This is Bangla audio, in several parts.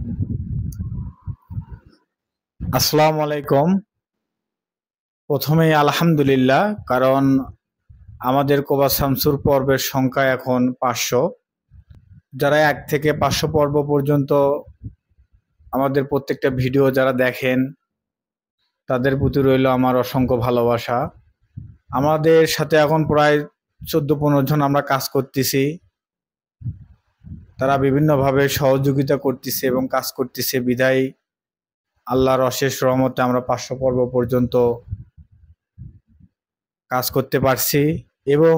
আসসালামু আলাইকুম। প্রথমেই আলহামদুলিল্লাহ, কারণ আমাদের কোবা শামসুর পর্বের সংখ্যা এখন 500। যারা 1 থেকে 500 পর্ব পর্যন্ত আমাদের প্রত্যেকটা ভিডিও যারা দেখেন, তাদের প্রতি রইল আমার অসংখ্য ভালোবাসা। আমাদের সাথে এখন প্রায় 14-15 জন আমরা কাজ করতেছি। তারা বিভিন্নভাবে সহযোগিতা করতেছে এবং কাজ করতেছে বিধায় আল্লাহর অশেষ রহমতে আমরা 500 পর্ব পর্যন্ত কাজ করতে পারছি। এবং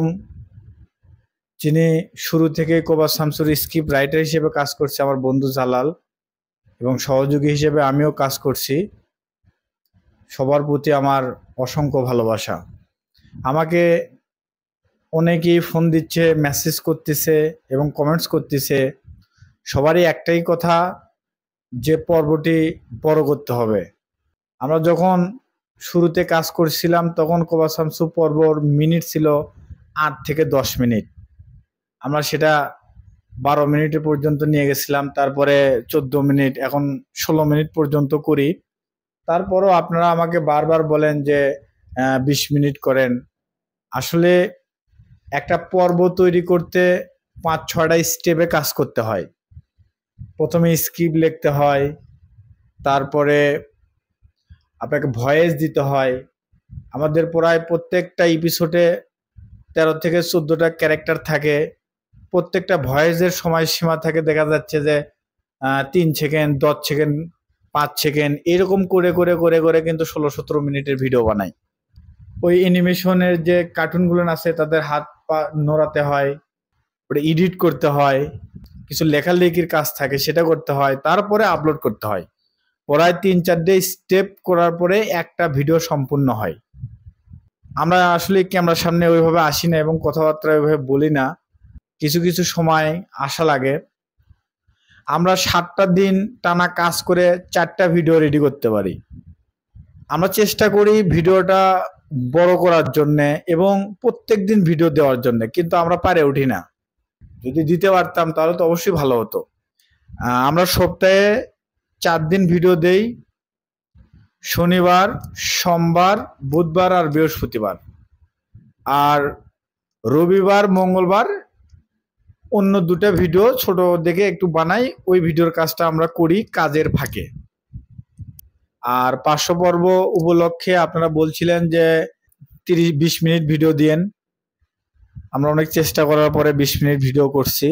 যিনি শুরু থেকে কোবা শামসুর স্ক্রিপ্ট রাইটার হিসেবে কাজ করছে আমার বন্ধু জালাল, এবং সহযোগী হিসেবে আমিও কাজ করছি। সবার প্রতি আমার অসংখ্য ভালোবাসা। আমাকে অনেকেই ফোন দিচ্ছে, মেসেজ করতেছে এবং কমেন্টস করতেছে। সবারই একটাই কথা যে পর্বটি বড় করতে হবে। আমরা যখন শুরুতে কাজ করছিলাম তখন কোবা শামসু পর্বর মিনিট ছিল 8 থেকে 10 মিনিট। আমরা সেটা 12 মিনিট পর্যন্ত নিয়ে গেছিলাম, তারপরে 14 মিনিট, এখন 16 মিনিট পর্যন্ত করি। তারপরও আপনারা আমাকে বারবার বলেন যে 20 মিনিট করেন। আসলে একটা পর্ব তৈরি করতে 5-6টা স্টেপে কাজ করতে হয়। প্রথমে স্ক্রিপ্ট লিখতে হয়, তারপরে আপনাকে ভয়েস দিতে হয়। আমাদের প্রায় প্রত্যেকটা এপিসোডে 13 থেকে 14টা ক্যারেক্টার থাকে। প্রত্যেকটা ভয়েসের সময়সীমা থাকে, দেখা যাচ্ছে যে 3 সেকেন্ড, 10 সেকেন্ড, 5 সেকেন্ড, এরকম করে করে করে করে কিন্তু 16-17 মিনিটের ভিডিও বানাই। ওই অ্যানিমেশনের যে কার্টুনগুলো আছে তাদের হাত পা নড়াতে হয়, ওটা এডিট করতে হয়, কিছু লেখালেখির কাজ থাকে সেটা করতে হয়, তারপরে আপলোড করতে হয়। প্রায় 3-4টে স্টেপ করার পরে একটা ভিডিও সম্পূর্ণ হয়। আমরা আসলে ক্যামেরার সামনে ওইভাবে আসি না এবং কথাবার্তা ওইভাবে বলি না। কিছু কিছু সময় আসা লাগে। আমরা 7টা দিন টানা কাজ করে 4টা ভিডিও রেডি করতে পারি। আমরা চেষ্টা করি ভিডিওটা বড় করার জন্য এবং প্রত্যেক দিন ভিডিও দেওয়ার জন্য, কিন্তু আমরা পারে উঠি না। যদি দিতে পারতাম তাহলে তো অবশ্যই ভালো হতো। আমরা সপ্তাহে 4 দিন ভিডিও দেই, শনিবার, সোমবার, বুধবার আর বৃহস্পতিবার। আর রবিবার, মঙ্গলবার অন্য 2টা ভিডিও ছোট দেখে একটু বানাই, ওই ভিডিওর কাজটা আমরা করি কাজের ফাঁকে। আর 500 পর্ব উপলক্ষে আপনারা বলছিলেন যে 30-20 মিনিট ভিডিও দিয়েন। আমরা অনেক চেষ্টা করার পরে 20 মিনিট ভিডিও করছি।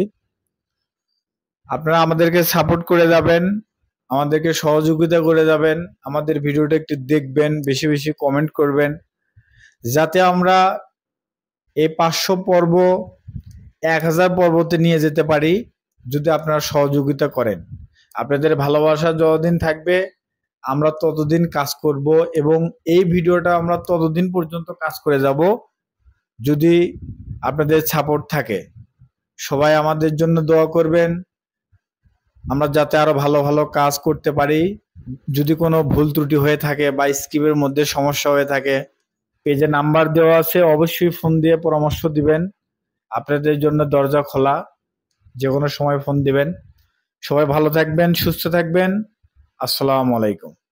আপনারা আমাদেরকে সাপোর্ট করে যাবেন, আমাদেরকে সহযোগিতা করে যাবেন, আমাদের ভিডিওটা একটু দেখবেন, বেশি বেশি কমেন্ট করবেন, যাতে আমরা এই 500 পর্ব 1000 পর্বতে নিয়ে যেতে পারি। যদি আপনারা সহযোগিতা করেন, আপনাদের ভালোবাসা যতদিন থাকবে আমরা ততদিন কাজ করব এবং এই ভিডিওটা আমরা ততদিন পর্যন্ত কাজ করে যাব যদি আপনাদের সাপোর্ট থাকে। সবাই আমাদের জন্য দোয়া করবেন, আমরা যাতে আরো ভালো ভালো কাজ করতে পারি। যদি কোনো ভুল ত্রুটি হয়ে থাকে বা স্ক্রিপ্টের মধ্যে সমস্যা হয়ে থাকে, পেজে নাম্বার দেওয়া আছে, অবশ্যই ফোন দিয়ে পরামর্শ দিবেন। আপনাদের জন্য দরজা খোলা, যে কোনো সময় ফোন দিবেন। সবাই ভালো থাকবেন, সুস্থ থাকবেন। আসসালামু আলাইকুম।